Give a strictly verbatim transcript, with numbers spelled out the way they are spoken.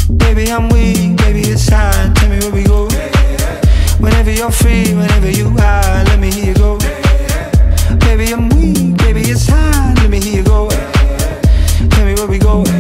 Baby, I'm weak, baby, it's hard. Tell me where we go. Whenever you're free, whenever you are, let me hear you go. Baby, I'm weak, baby, it's hard. Let me hear you go. Tell me where we go.